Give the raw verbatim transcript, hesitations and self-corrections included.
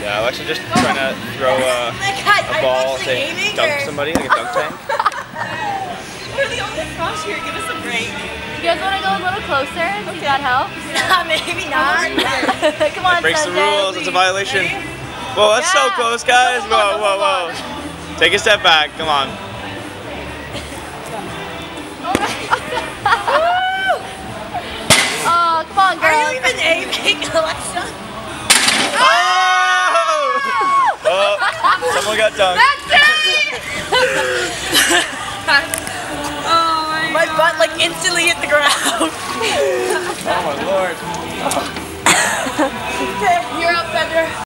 Yeah, Alexa just trying to throw a, a ball to dunk somebody, like a dunk tank. We're the only frosh here. Give us a break. You guys want to go a little closer? See if that helps? Nah, maybe not. Come on, That breaks the Sunday. rules. It's a violation. Whoa, that's so Yeah. close, guys. Whoa, whoa, whoa. Take a step back. Come on. Oh, come on, girl. Are you even aiming, Alexa? Oh! Oh, someone got dunked. Oh my, my butt like instantly hit the ground. Oh my lord. You're up, Bender.